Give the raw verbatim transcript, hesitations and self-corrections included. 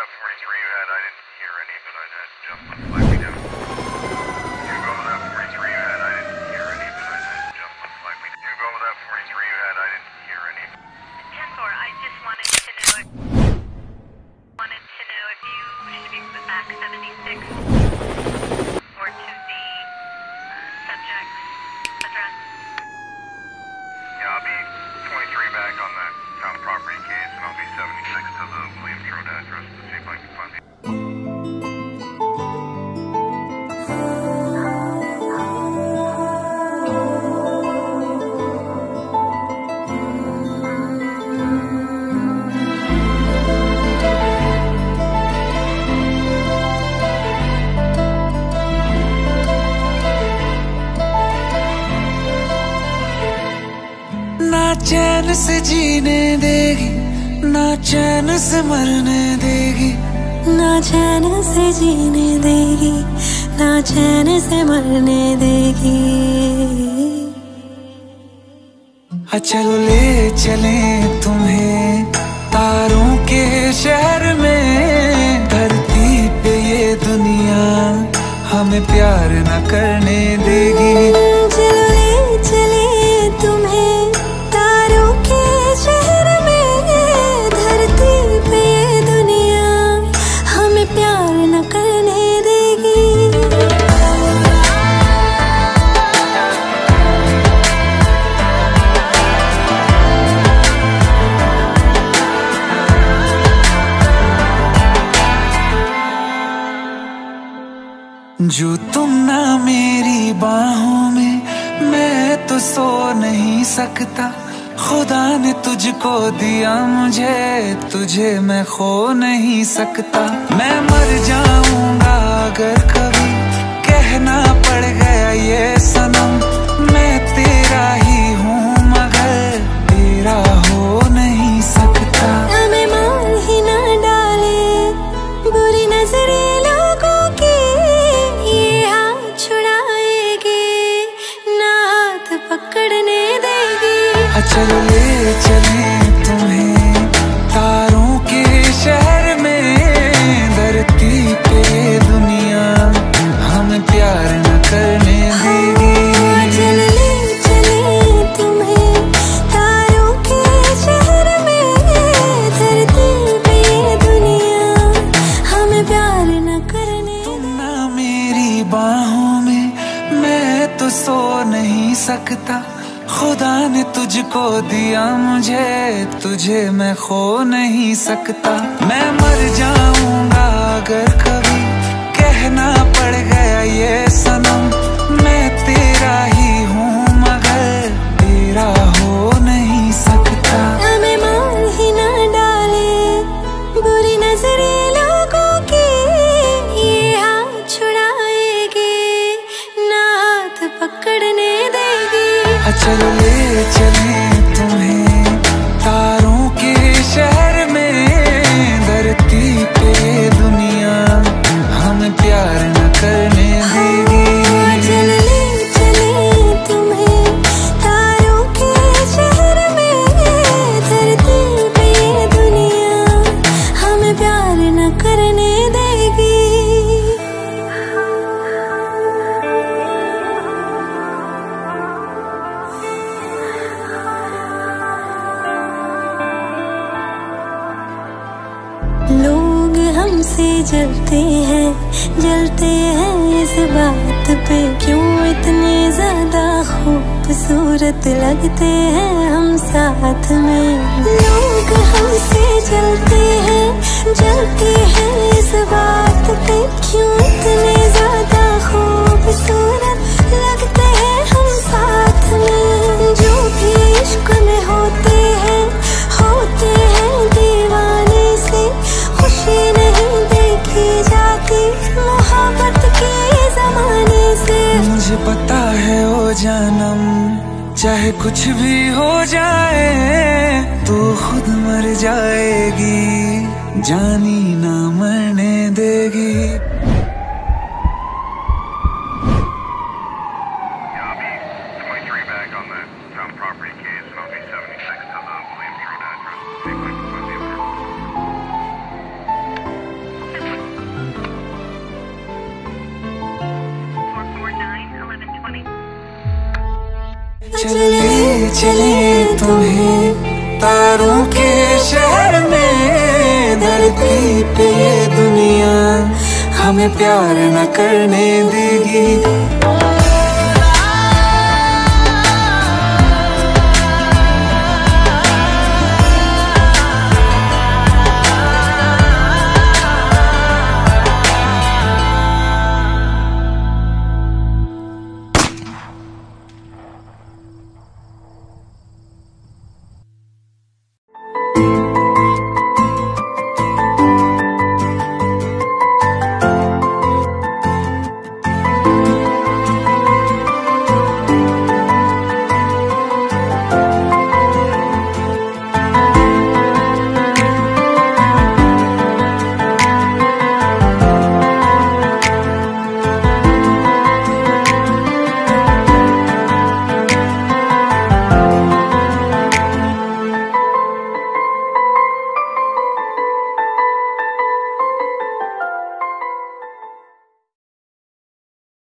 that forty-three you had, I didn't hear any of it. I had Justin flag me down. You go with that forty-three you had, I didn't hear any of it. I had Justin flag me down. You go with that forty-three you had, I didn't hear any of it. ten four, I just wanted to know if, wanted to know if you wish to be put back seventy-six or to the uh, subject's address. Yeah, I'll be twenty-three back on that town property case, and I'll be seventy-six to the Williams Road address to see if I can find the... ना चैन से जीने देगी, ना चैन से मरने देगी, ना चैन से जीने देगी, ना चैन से मरने देगी। चलो ले चले तुम्हें तारों के शहर में, धरती पे ये दुनिया हमें प्यार न करने देगी। चलो ले चले तुम्हें तारों के शहर में, धरती पे ये दुनिया हमें प्यार न करने देगी। जो तुम ना मेरी बाहों में, मैं तो सो नहीं सकता। खुदा ने तुझको दिया मुझे, तुझे मैं खो नहीं सकता। मैं मर जाऊंगा अगर कभी कहना पड़ गया ये सनम, मैं तेरा ही हूँ मगर तेरा हो नहीं सकता। हमें मार ही ना डाले बुरी नजरें लोगों की, ये हाथ छुड़ाएगी ना हाथ पकड़ने देगी। चलो ले चले तुम्हें तारों के शहर में, धरती पे दुनिया हमें प्यार न करने देगी। चलो ले चले तुम्हें तारों के शहर में, धरती पे दुनिया हमें प्यार न करने। तुम ना मेरी बाहों में, मैं तो सो नहीं सकता। खुदा ने तुझको दिया मुझे, तुझे मैं खो नहीं सकता। मैं मर जाऊंगा अगर कभी कहना पड़ गया ये सनम, मैं तेरा ही हूँ मगर तेरा हो नहीं सकता। हमें मार ही ना डाले बुरी नजरें लोगों की, ये हाथ छुड़ाएगी ना हाथ पकड़ने देगी। चलो ले चले तुम्हें तारों के शहर में, धरती पे दुनिया हमें प्यार न करने देगी। चलो ले चले तुम्हें तारों के शहर में, धरती पे दुनिया हमें प्यार न करने देगी। लोग हमसे जलते हैं, जलते हैं इस बात पे, क्यों इतने ज्यादा खूबसूरत लगते हैं हम साथ में। लोग हमसे जलते हैं, जलते हैं इस बात पे, क्यों इतने ज्यादा खूबसूरत लगते हैं हम साथ में। जो भी इश्क में होते हैं, होते हैं दीवाने से, खुशी नहीं देखी जाती मोहब्बत के जमाने से। मुझे पता है ओ जानम, चाहे कुछ भी हो जाए तू खुद मर जाएगी, जानी ना मरने देगी। चले चले तुम्हें तारों के शहर में, धरती पे ये दुनिया हमें प्यार न करने देगी।